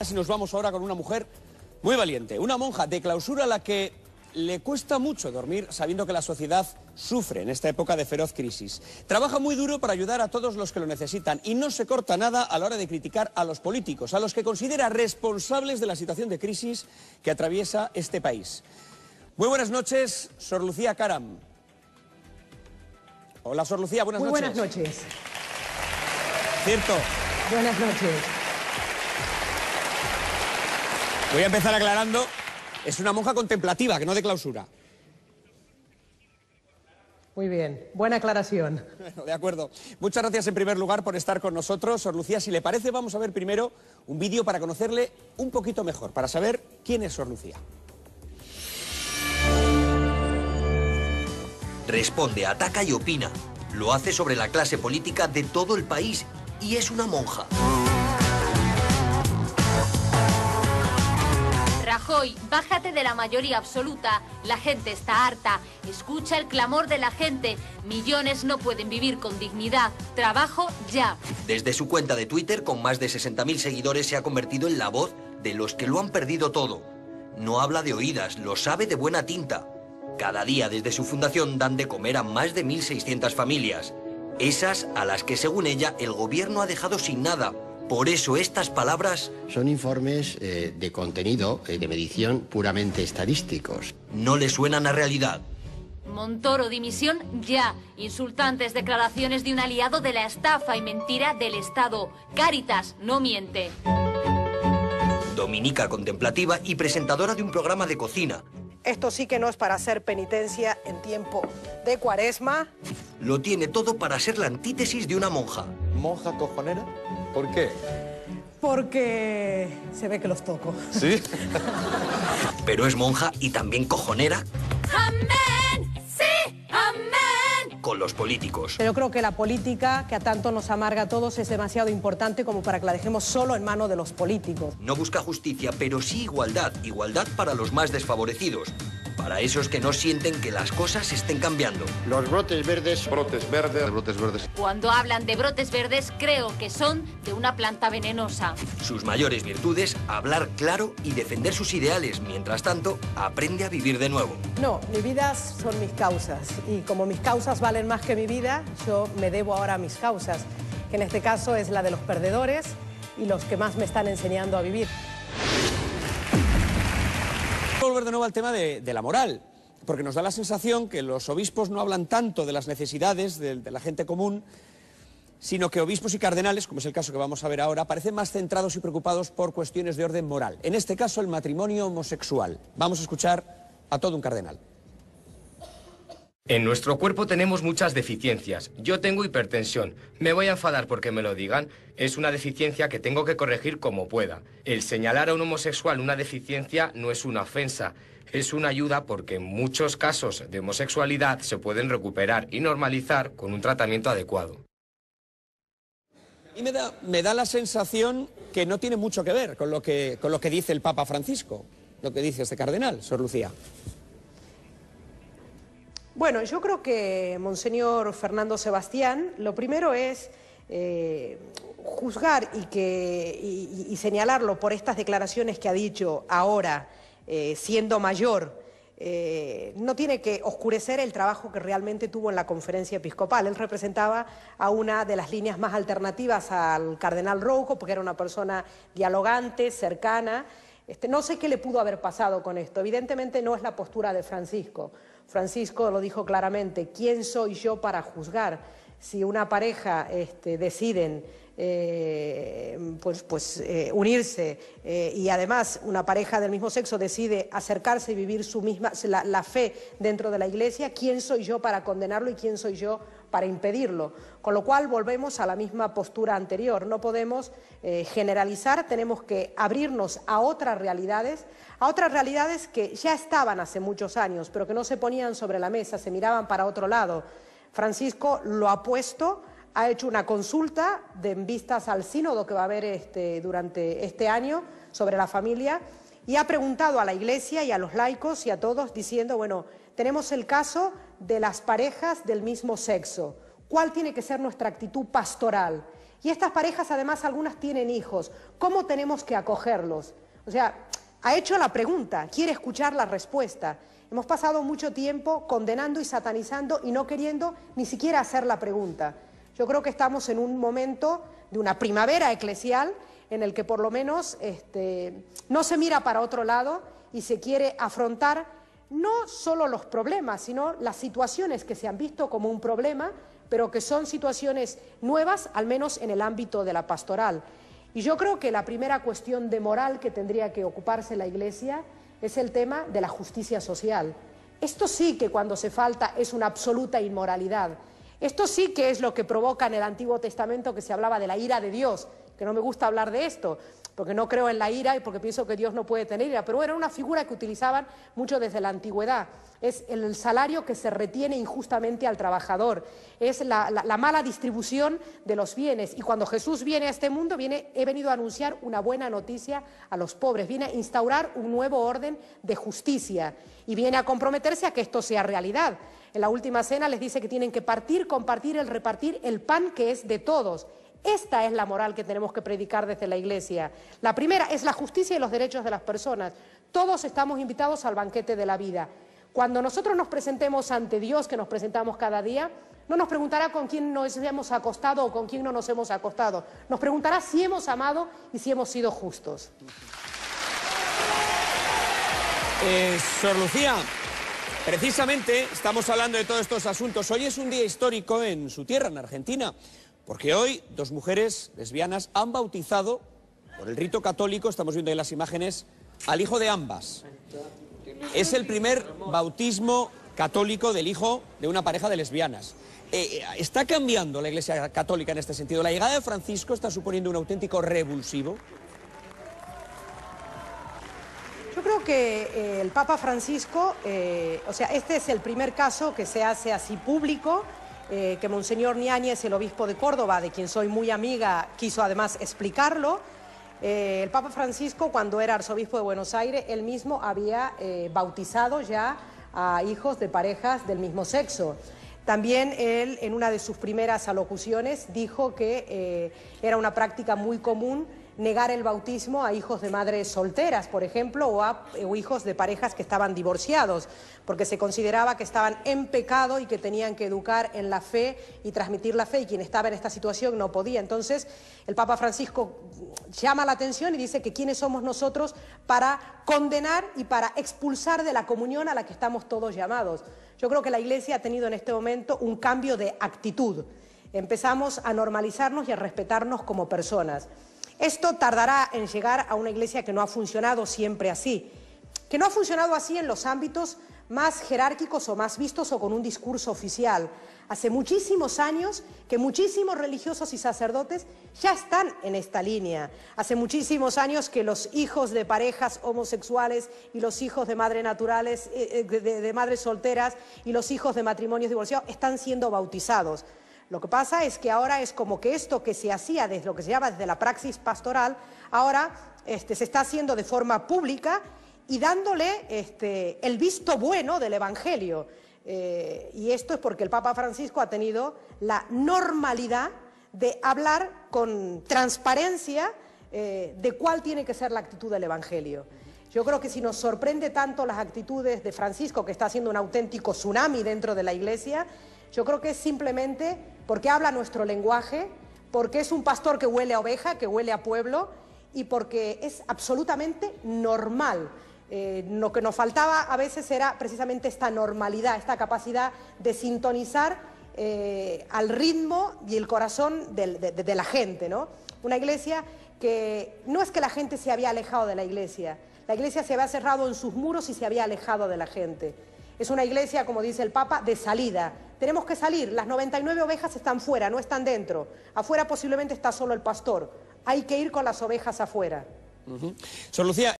Y nos vamos ahora con una mujer muy valiente, una monja de clausura a la que le cuesta mucho dormir sabiendo que la sociedad sufre en esta época de feroz crisis. Trabaja muy duro para ayudar a todos los que lo necesitan y no se corta nada a la hora de criticar a los políticos, a los que considera responsables de la situación de crisis que atraviesa este país. Muy buenas noches, Sor Lucía Caram. Hola, Sor Lucía, buenas noches. Muy buenas noches. Cierto. Buenas noches. Voy a empezar aclarando, es una monja contemplativa, que no de clausura. Muy bien, buena aclaración. Bueno, de acuerdo. Muchas gracias en primer lugar por estar con nosotros. Sor Lucía, si le parece, vamos a ver primero un vídeo para conocerle un poquito mejor, para saber quién es Sor Lucía. Responde, ataca y opina. Lo hace sobre la clase política de todo el país y es una monja. Rajoy, bájate de la mayoría absoluta. La gente está harta. Escucha el clamor de la gente. Millones no pueden vivir con dignidad. Trabajo ya. Desde su cuenta de Twitter, con más de 60.000 seguidores, se ha convertido en la voz de los que lo han perdido todo. No habla de oídas, lo sabe de buena tinta. Cada día desde su fundación dan de comer a más de 1.600 familias. Esas a las que, según ella, el gobierno ha dejado sin nada. Por eso estas palabras... Son informes de contenido, de medición puramente estadísticos. No le suenan a realidad. Montoro, dimisión ya. Insultantes declaraciones de un aliado de la estafa y mentira del Estado. Cáritas no miente. Dominica contemplativa y presentadora de un programa de cocina. Esto sí que no es para hacer penitencia en tiempo de Cuaresma. Lo tiene todo para ser la antítesis de una monja. ¿Monja cojonera? ¿Por qué? Porque se ve que los toco. ¿Sí? Pero es monja y también cojonera. ¡Amén! ¡Sí! ¡Amén! Con los políticos. Pero yo creo que la política, que a tanto nos amarga a todos, es demasiado importante como para que la dejemos solo en manos de los políticos. No busca justicia, pero sí igualdad. Igualdad para los más desfavorecidos. Para esos que no sienten que las cosas estén cambiando. Los brotes verdes... Brotes verdes. Cuando hablan de brotes verdes, creo que son de una planta venenosa. Sus mayores virtudes, hablar claro y defender sus ideales. Mientras tanto, aprende a vivir de nuevo. No, mi vida son mis causas. Y como mis causas valen más que mi vida, yo me debo ahora a mis causas, que en este caso es la de los perdedores y los que más me están enseñando a vivir. Volver de nuevo al tema de la moral, porque nos da la sensación que los obispos no hablan tanto de las necesidades de la gente común, sino que obispos y cardenales, como es el caso que vamos a ver ahora, parecen más centrados y preocupados por cuestiones de orden moral. En este caso, el matrimonio homosexual. Vamos a escuchar a todo un cardenal. En nuestro cuerpo tenemos muchas deficiencias. Yo tengo hipertensión. Me voy a enfadar porque me lo digan. Es una deficiencia que tengo que corregir como pueda. El señalar a un homosexual una deficiencia no es una ofensa. Es una ayuda porque en muchos casos de homosexualidad se pueden recuperar y normalizar con un tratamiento adecuado. Y me da la sensación que no tiene mucho que ver con lo que dice el Papa Francisco, lo que dice este cardenal, Sor Lucía. Bueno, yo creo que Monseñor Fernando Sebastián, lo primero es juzgar y señalarlo por estas declaraciones que ha dicho ahora, siendo mayor. No tiene que oscurecer el trabajo que realmente tuvo en la conferencia episcopal. Él representaba a una de las líneas más alternativas al cardenal Rouco, porque era una persona dialogante, cercana. No sé qué le pudo haber pasado con esto. Evidentemente no es la postura de Francisco. Francisco lo dijo claramente: ¿quién soy yo para juzgar? Si una pareja deciden unirse y además una pareja del mismo sexo decide acercarse y vivir la fe dentro de la Iglesia, ¿quién soy yo para condenarlo y quién soy yo para impedirlo? Con lo cual volvemos a la misma postura anterior. No podemos generalizar, tenemos que abrirnos a otras realidades que ya estaban hace muchos años, pero que no se ponían sobre la mesa, se miraban para otro lado. Francisco lo ha puesto, ha hecho una consulta en vistas al sínodo que va a haber durante este año sobre la familia y ha preguntado a la Iglesia y a los laicos y a todos diciendo, bueno, tenemos el caso de las parejas del mismo sexo. ¿Cuál tiene que ser nuestra actitud pastoral? Y estas parejas, además, algunas tienen hijos. ¿Cómo tenemos que acogerlos? O sea, ha hecho la pregunta, quiere escuchar la respuesta. Hemos pasado mucho tiempo condenando y satanizando y no queriendo ni siquiera hacer la pregunta. Yo creo que estamos en un momento de una primavera eclesial en el que por lo menos no se mira para otro lado y se quiere afrontar no solo los problemas, sino las situaciones que se han visto como un problema, pero que son situaciones nuevas, al menos en el ámbito de la pastoral. Y yo creo que la primera cuestión de moral que tendría que ocuparse la Iglesia es el tema de la justicia social. Esto sí que cuando se falta es una absoluta inmoralidad. Esto sí que es lo que provoca en el Antiguo Testamento que se hablaba de la ira de Dios, que no me gusta hablar de esto, porque no creo en la ira y porque pienso que Dios no puede tener ira, pero era una figura que utilizaban mucho desde la antigüedad. Es el salario que se retiene injustamente al trabajador, es la mala distribución de los bienes. Y cuando Jesús viene a este mundo, he venido a anunciar una buena noticia a los pobres, viene a instaurar un nuevo orden de justicia y viene a comprometerse a que esto sea realidad. En la última cena les dice que tienen que repartir el pan que es de todos. Esta es la moral que tenemos que predicar desde la Iglesia. La primera es la justicia y los derechos de las personas. Todos estamos invitados al banquete de la vida. Cuando nosotros nos presentemos ante Dios, que nos presentamos cada día, no nos preguntará con quién nos hemos acostado o con quién no nos hemos acostado. Nos preguntará si hemos amado y si hemos sido justos. Sor Lucía, precisamente estamos hablando de todos estos asuntos. Hoy es un día histórico en su tierra, en Argentina, porque hoy dos mujeres lesbianas han bautizado, por el rito católico, estamos viendo ahí las imágenes, al hijo de ambas. Es el primer bautismo católico del hijo de una pareja de lesbianas. ¿Está cambiando la Iglesia Católica en este sentido? ¿La llegada de Francisco está suponiendo un auténtico revulsivo? Yo creo que el Papa Francisco, este es el primer caso que se hace así público, que Monseñor Niáñez, el obispo de Córdoba, de quien soy muy amiga, quiso además explicarlo. El Papa Francisco, cuando era arzobispo de Buenos Aires, él mismo había bautizado ya a hijos de parejas del mismo sexo. También él, en una de sus primeras alocuciones, dijo que era una práctica muy común negar el bautismo a hijos de madres solteras, por ejemplo, o hijos de parejas que estaban divorciados, porque se consideraba que estaban en pecado y que tenían que educar en la fe y transmitir la fe, y quien estaba en esta situación no podía. Entonces, el Papa Francisco llama la atención y dice que quiénes somos nosotros para condenar y para expulsar de la comunión a la que estamos todos llamados. Yo creo que la Iglesia ha tenido en este momento un cambio de actitud. Empezamos a normalizarnos y a respetarnos como personas. Esto tardará en llegar a una Iglesia que no ha funcionado siempre así, que no ha funcionado así en los ámbitos más jerárquicos o más vistos o con un discurso oficial. Hace muchísimos años que muchísimos religiosos y sacerdotes ya están en esta línea. Hace muchísimos años que los hijos de parejas homosexuales y los hijos de madres naturales, de madres solteras y los hijos de matrimonios divorciados están siendo bautizados. Lo que pasa es que ahora es como que esto que se hacía desde lo que se llama desde la praxis pastoral, ahora se está haciendo de forma pública y dándole el visto bueno del Evangelio. Y esto es porque el Papa Francisco ha tenido la normalidad de hablar con transparencia de cuál tiene que ser la actitud del Evangelio. Yo creo que si nos sorprende tanto las actitudes de Francisco, que está haciendo un auténtico tsunami dentro de la Iglesia, yo creo que es simplemente porque habla nuestro lenguaje, porque es un pastor que huele a oveja, que huele a pueblo, y porque es absolutamente normal. Lo que nos faltaba a veces era precisamente esta normalidad, esta capacidad de sintonizar al ritmo y el corazón de la gente, ¿no? Una Iglesia que no es que la gente se había alejado de la Iglesia se había cerrado en sus muros y se había alejado de la gente. Es una Iglesia, como dice el Papa, de salida. Tenemos que salir, las 99 ovejas están fuera, no están dentro. Afuera posiblemente está solo el pastor. Hay que ir con las ovejas afuera. Sor Lucía,